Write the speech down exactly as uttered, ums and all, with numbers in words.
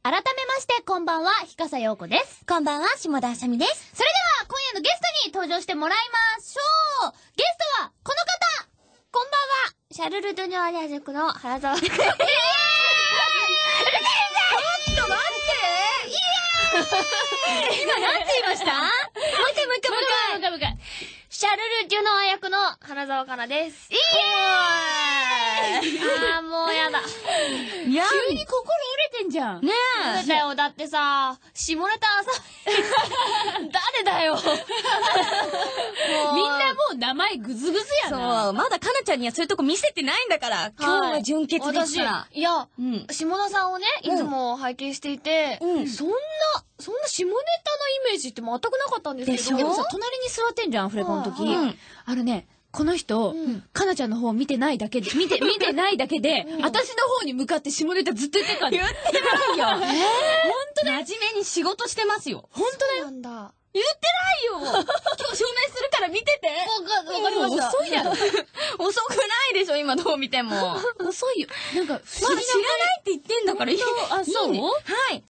改めまして、こんばんは、ひかさようこです。 こんばんは、下田あさみです。 それでは、今夜のゲストに登場してもらいましょう。ゲストは、この方。こんばんは、シャルル・ドゥニョアリア塾の原沢。えぇー、ちょっと待って、今なんて言いました？もう一回もう一回もう一回もう一回。シャルル・デュノア役の花澤香菜です。イエーイあーもうやだ。 いや急に心折れてんじゃん。ねえ。誰だよ、だってさ、下ネタさ、誰だよ。 みんなもう名前グズグズやな。そう、まだかなちゃんにはそういうとこ見せてないんだから。今日は純潔ですから。 いや、うん、下田さんをね、いつも拝見していて、うん、そんな、そんな下ネタのイメージって全くなかったんですけど。でもさ、隣に座ってんじゃん、アフレコの時。うん、あのね、この人、うん、かなちゃんの方見てないだけで、見て、見てないだけで、うん、私の方に向かって下ネタずっと言ってたんだ。 言ってないよ。えー、 ほんとだ。 真面目に仕事してますよ。 ほんとだよ。なんだ。 言ってないよ。今日証明するから見てて。 わか、わかりました。 遅いやろ。遅くないでしょ、今どう見ても。 遅いよ。なんか、 まだ知らないって言ってんだからいい。 あ、そう？ はい。